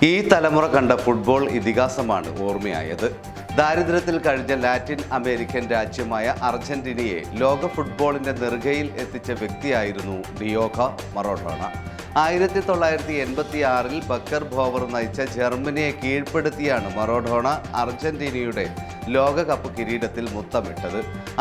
ഈ തലമുറ കണ്ട ഫുട്ബോൾ ഇതിഹാസമാണ് ഓർമ്മയായത്. ദാരിദ്ര്യത്തിൽ കഴിഞ്ഞ ലാറ്റിൻ അമേരിക്കൻ രാജ്യമായ അർജന്റീനയെ ലോക ഫുട്ബോളിന്റെ നെറുകയിൽ എത്തിച്ച വ്യക്തിയായിരുന്നു ഡിയോഗോ മറഡോണ. 1986 ബക്കർ ബോവർ നയിച്ച ജർമ്മനിയെ കീഴ്പ്പെടുത്തിയാണ് മറഡോണ അർജന്റീനയുടെ ലോകകപ്പ് കിരീടത്തിൽ മുത്തമിട്ടത്.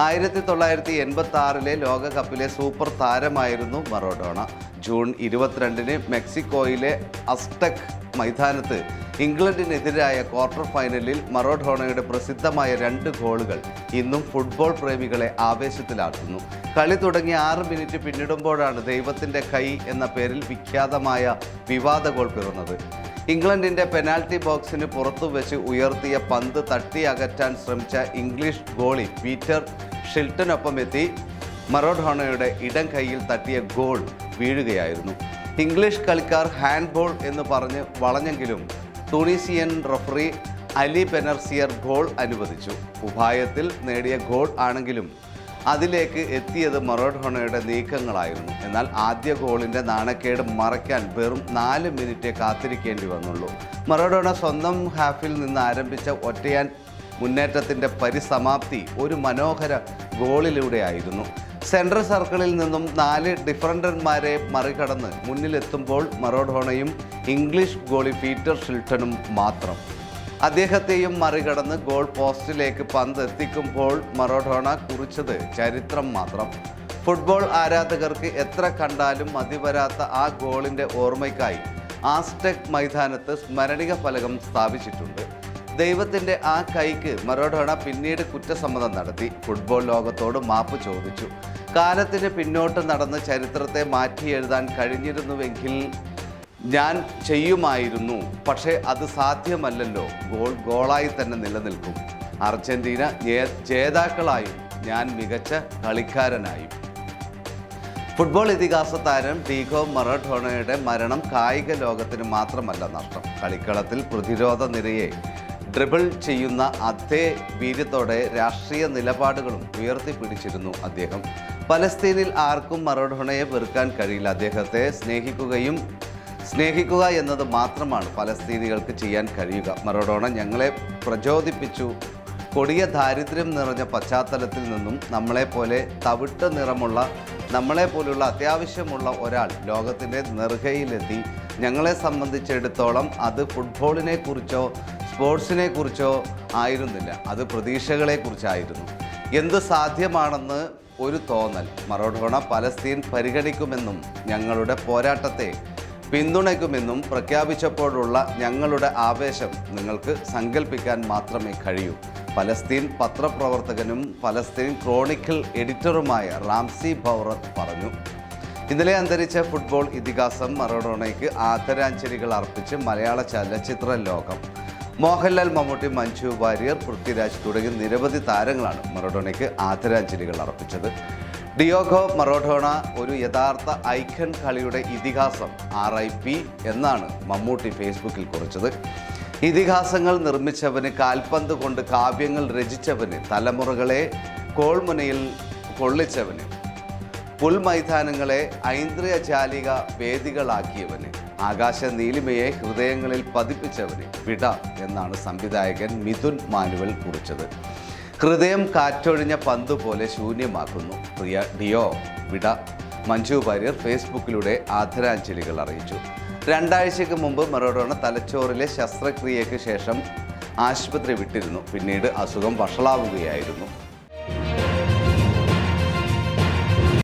1986 ലോകകപ്പിലെ സൂപ്പർ താരമായിരുന്നു മറഡോണ. ജൂൺ 22 മെക്സിക്കോയിലെ അസ്ടെക് മൈതാനത്ത് ഇംഗ്ലണ്ടിനെതിരായ ക്വാർട്ടർ ഫൈനലിൽ മറഡോണയുടെ പ്രസിദ്ധമായ 2 ഗോളുകൾ ഇന്നും ഫുട്ബോൾ പ്രേമികളെ ആവേശത്തിലാക്കുന്നു. കളി തുടങ്ങി 6 മിനിറ്റ് പിന്നിടുമ്പോഴാണ് ദൈവത്തിൻ്റെ കൈ എന്ന പേരിൽ വിഖ്യാതമായ വിവാദ ഗോൾ പിറന്നത്. ഇംഗ്ലണ്ടിൻ്റെ പെനാൽറ്റി ബോക്സിന് പുറത്തു വെച്ച് ഉയർത്തിയ പന്ത് തട്ടി അകറ്റാൻ ശ്രമിച്ച ഇംഗ്ലീഷ് ഗോളി പീറ്റർ ഷിൽട്ടനൊപ്പം എത്തി മറഡോണയുടെ ഇടം കൈയിൽ തട്ടിയ ഗോൾ വീഴുകയായിരുന്നു. ഇംഗ്ലീഷ് കളിക്കാർ ഹാൻഡ് ബോൾ എന്ന് പറഞ്ഞ് വളഞ്ഞെങ്കിലും Tunisian referee Ali Bennaceur goal അനുവദിച്ചു. ഉപായത്തിൽ നേടിയ ഗോൾ ആണെങ്കിലും അതിലേക്ക് എത്തിയത് മറഡോണയുടെ നീക്കങ്ങളായിരുന്നു. എന്നാൽ ആദ്യ ഗോളിൻ്റെ നാണക്കേട് മറയ്ക്കാൻ വെറും 4 മിനിറ്റേ കാത്തിരിക്കേണ്ടി വന്നുള്ളൂ. മറഡോണ സ്വന്തം ഹാഫിൽ നിന്ന് ആരംഭിച്ച ഒറ്റയാൻ മുന്നേറ്റത്തിൻ്റെ പരിസമാപ്തി ഒരു മനോഹര ഗോളിലൂടെയായിരുന്നു. സെൻട്രൽ സർക്കിളിൽ നിന്നും 4 ഡിഫൻഡർമാരെ മറികടന്ന് മുന്നിലെത്തുമ്പോൾ മറഡോണയും ഇംഗ്ലീഷ് ഗോളി പീറ്റർ ഷിൽട്ടനും മാത്രം. അദ്ദേഹത്തെയും മറികടന്ന് ഗോൾ പോസ്റ്റിലേക്ക് പന്ത് എത്തിക്കുമ്പോൾ മറഡോണ കുറിച്ചത് ചരിത്രം മാത്രം. ഫുട്ബോൾ ആരാധകർക്ക് എത്ര കണ്ടാലും മതിവരാത്ത ആ ഗോളിൻ്റെ ഓർമ്മയ്ക്കായി ആസ്ടെക് മൈതാനത്ത് സ്മരണിക ഫലകം സ്ഥാപിച്ചിട്ടുണ്ട്. ദൈവത്തിൻ്റെ ആ കൈക്ക് മറഡോണ പിന്നീട് കുറ്റസമ്മതം നടത്തി. ഫുട്ബോൾ ലോകത്തോട് മാപ്പ് ചോദിച്ചു. കാലത്തിന് പിന്നോട്ട് നടന്ന് ചരിത്രത്തെ മാറ്റി എഴുതാൻ കഴിഞ്ഞിരുന്നുവെങ്കിൽ ഞാൻ ചെയ്യുമായിരുന്നു, പക്ഷേ അത് സാധ്യമല്ലല്ലോ. ഗോൾ ഗോളായി തന്നെ നിലനിൽക്കും. അർജന്റീന ജേതാക്കളായും ഞാൻ മികച്ച കളിക്കാരനായും. ഫുട്ബോൾ ഇതിഹാസ താരം ഡീഗോ മറഡോണയുടെ മരണം കായിക ലോകത്തിന് മാത്രമല്ല നഷ്ടം. കളിക്കളത്തിൽ പ്രതിരോധ നിരയെ ഡ്രിബിൾ ചെയ്യുന്ന അതേ വീര്യത്തോടെ രാഷ്ട്രീയ നിലപാടുകളും ഉയർത്തിപ്പിടിച്ചിരുന്നു അദ്ദേഹം. പലസ്തീനിൽ ആർക്കും മറഡോണയെ വെറുക്കാൻ കഴിയില്ല. അദ്ദേഹത്തെ സ്നേഹിക്കുക എന്നത് മാത്രമാണ് പലസ്തീനികൾക്ക് ചെയ്യാൻ കഴിയുക. മറഡോണ ഞങ്ങളെ പ്രചോദിപ്പിച്ചു. കൊടിയ ദാരിദ്ര്യം നിറഞ്ഞ പശ്ചാത്തലത്തിൽ നിന്നും നമ്മളെപ്പോലെ തവിട്ട് നിറമുള്ള നമ്മളെപ്പോലുള്ള അത്യാവശ്യമുള്ള ഒരാൾ ലോകത്തിൻ്റെ നെറുകയിലെത്തി. ഞങ്ങളെ സംബന്ധിച്ചിടത്തോളം അത് ഫുട്ബോളിനെ കുറിച്ചോ സ്പോർട്സിനെ കുറിച്ചോ ആയിരുന്നില്ല, അത് പ്രതീക്ഷകളെക്കുറിച്ചായിരുന്നു. എന്ത് സാധ്യമാണെന്ന് ഒരു തോന്നൽ. മറഡോണ പലസ്തീൻ പരിഗണിക്കുമെന്നും ഞങ്ങളുടെ പോരാട്ടത്തെ പിന്തുണയ്ക്കുമെന്നും പ്രഖ്യാപിച്ചപ്പോഴുള്ള ഞങ്ങളുടെ ആവേശം നിങ്ങൾക്ക് സങ്കല്പിക്കാൻ മാത്രമേ കഴിയൂ. പലസ്തീൻ പത്രപ്രവർത്തകനും പലസ്തീൻ ക്രോണിക്കിൾ എഡിറ്ററുമായ റാംസി ബൗറത്ത് പറഞ്ഞു. ഇന്നലെ അന്തരിച്ച ഫുട്ബോൾ ഇതിഹാസം മറഡോണയ്ക്ക് ആദരാഞ്ജലികൾ അർപ്പിച്ച് മലയാള ചലച്ചിത്ര ലോകം. മോഹൻലാൽ, മമ്മൂട്ടി, മഞ്ജു വാര്യർ, പൃഥ്വിരാജ് തുടങ്ങി നിരവധി താരങ്ങളാണ് മറഡോണയ്ക്ക് ആദരാഞ്ജലികൾ അർപ്പിച്ചത്. ഡിയോഗോ മറഡോണ ഒരു യഥാർത്ഥ ഐക്കൺ കളിയുടെ ഇതിഹാസം, RIP എന്നാണ് മമ്മൂട്ടി ഫേസ്ബുക്കിൽ കുറിച്ചത്. ഇതിഹാസങ്ങൾ നിർമ്മിച്ചവന്, കാൽപന്ത് കൊണ്ട് കാവ്യങ്ങൾ രചിച്ചവന്, തലമുറകളെ കോൾമുനയിൽ കൊള്ളിച്ചവന്, പുൽമൈതാനങ്ങളെ ഐന്ദ്രിയജാലിക വേദികളാക്കിയവന്, ആകാശ നീലിമയെ ഹൃദയങ്ങളിൽ പതിപ്പിച്ചവന് വിട എന്നാണ് സംവിധായകൻ മിഥുൻ മാനുവൽ കുറിച്ചത്. ഹൃദയം കാറ്റൊഴിഞ്ഞ പന്ത് പോലെ ശൂന്യമാക്കുന്നു. പ്രിയ ഡിയോ, വിട. മഞ്ജു വാര്യർ ഫേസ്ബുക്കിലൂടെ ആദരാഞ്ജലികൾ അറിയിച്ചു. 2 ആഴ്ചയ്ക്ക് മുമ്പ് മറഡോണ തലച്ചോറിലെ ശസ്ത്രക്രിയയ്ക്ക് ശേഷം ആശുപത്രി വിട്ടിരുന്നു. പിന്നീട് അസുഖം വഷളാവുകയായിരുന്നു.